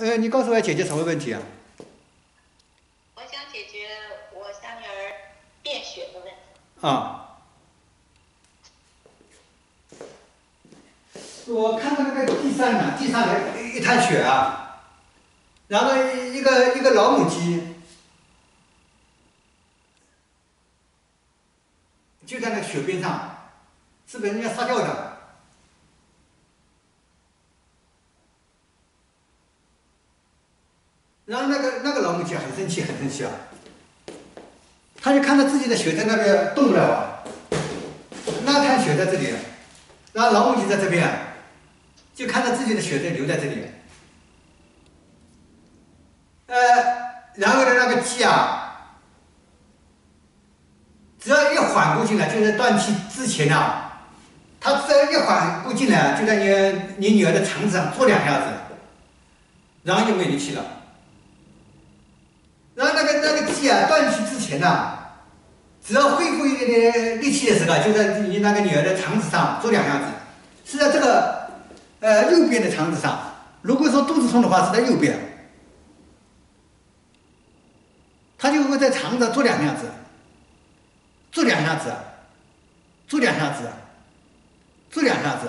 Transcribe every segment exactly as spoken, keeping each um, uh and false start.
呃，你告诉我要解决什么问题啊？ 我想解决我小女儿便血的问题。 啊。我看到那个地上呢，地上的一滩血啊，然后一个一个老母鸡就在那个血边上，是被人家杀掉的。然后那个那个老母鸡很生气，很生气啊，他就看到自己的血在那边动不了啊，那滩血在这里，然后老母鸡在这边，就看到自己的血在流在这里。呃，然后呢，那个鸡啊，只要一缓过劲来，就是断气之前啊，它只要一缓过劲来，就在你你女儿的肠子上戳两下子，然后就没力气了。然后那个那个鸡啊，断气之前呢、啊，只要恢复一点点力气的时候，就在你那个女儿的肠子上戳两下子，是在这个呃右边的肠子上。如果说肚子痛的话，是在右边。他就会在肠子做两下子，做两下子，做两下子，做两下子。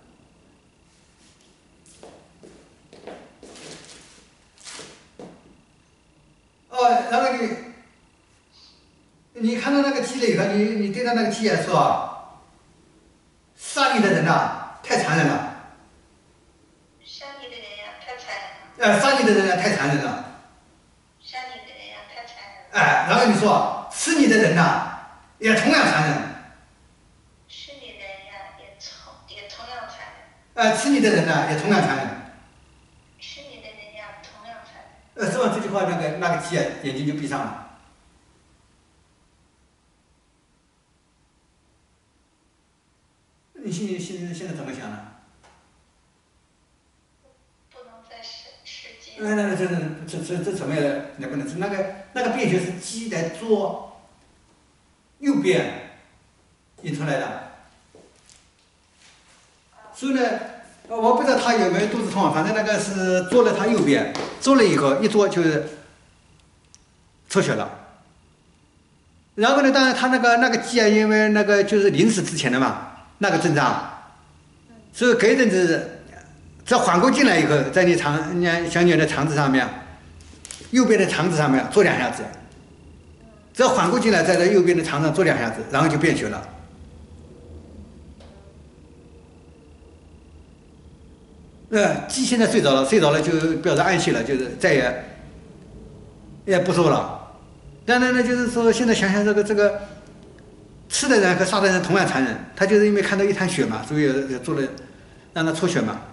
哦，然后你，你看到那个鸡了以后，你你对他那个鸡来说，杀你的人呐、啊，太残忍了。 杀你的人呀，太残忍了。 呃，杀你的人呀，太残忍了。哎，然后你说吃你的人呐、啊，也同样残忍。 吃你的人呀，也同也同样残忍。 哎，吃你的人呢、啊，也同样残忍。 吃你的人呀，同样残忍。 呃，说完这句话，那个那个鸡啊，眼睛就闭上了。你心里现在现在怎么想呢？ 不能再吃吃鸡。 哎，那这这这这什么呀？也不能吃。那个那个便血是鸡在做右边引出来的，所以呢，我不知道他有没有肚子痛，反正那个是做了他右边，做了以后一做就是出血了。然后呢，当然他那个那个鸡啊，因为那个就是临死之前的嘛，那个症状，所以隔一阵子。这缓过劲来以后，在你肠、你小女儿的肠子上面，右边的肠子上面做两下子，只要缓过劲来，在这右边的肠上做两下子，然后就便血了。呃，鸡现在睡着了，睡着了就表示安息了，就是再也也不做了。当然呢，就是说现在想想这个这个吃的人和杀的人同样残忍，他就是因为看到一滩血嘛，所以做了让他出血嘛。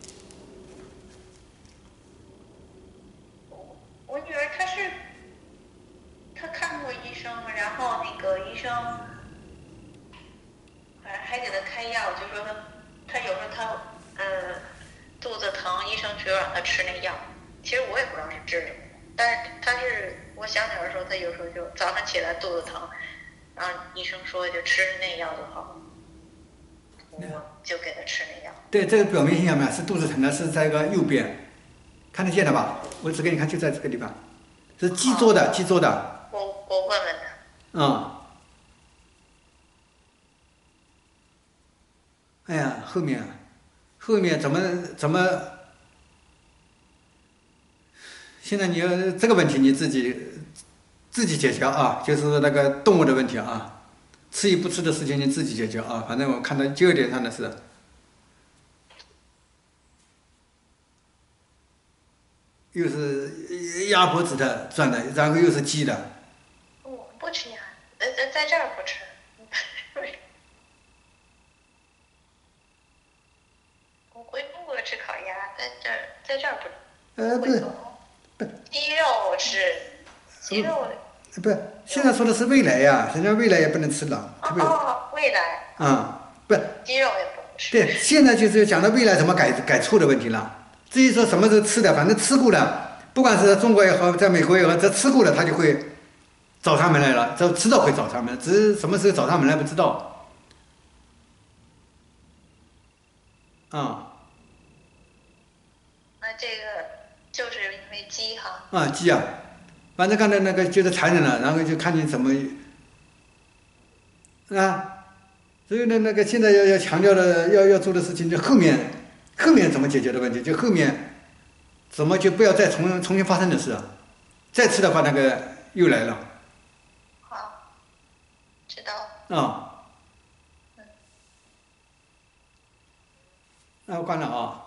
还给他开药，就说他他有时候他呃肚子疼，医生就让他吃那药。其实我也不知道是治什么，但是他是我小女儿说，他有时候就早上起来肚子疼，然后医生说就吃那药就好，我就给他吃那药。 对，这个表面现象嘛，是肚子疼的，是在一个右边，看得见的吧？我指给你看，就在这个地方，是鸡做的，鸡做的。 我我问问他。 嗯。哎呀，后面，后面怎么怎么？现在你要这个问题你自己自己解决啊，就是那个动物的问题啊，吃与不吃的事情你自己解决啊。反正我看到焦点上的是，又是鸭脖子的转的，然后又是鸡的。 我不吃鸭，在在在这儿不吃。回中国吃烤鸭，在这儿在这儿不。 呃，不是，不。 鸡肉吃，鸡肉。 不是，现在说的是未来呀，人家未来也不能吃了。 哦哦，未来。 啊、嗯，不是。 鸡肉也不能吃。 对，现在就是讲到未来怎么改改错的问题了。至于说什么时候吃的，反正吃过了，不管是中国也好，在美国也好，这吃过了他就会找上门来了，这迟早会找上门，只是什么时候找上门来不知道。啊、嗯。 那这个就是因为鸡哈。 啊，鸡啊，反正刚才那个就是残忍了，然后就看你怎么啊，所以呢，那个现在要要强调的要要做的事情，就后面后面怎么解决的问题，就后面怎么就不要再重重新发生的事啊，再次的话那个又来了。 好，知道。 啊。那我关了啊。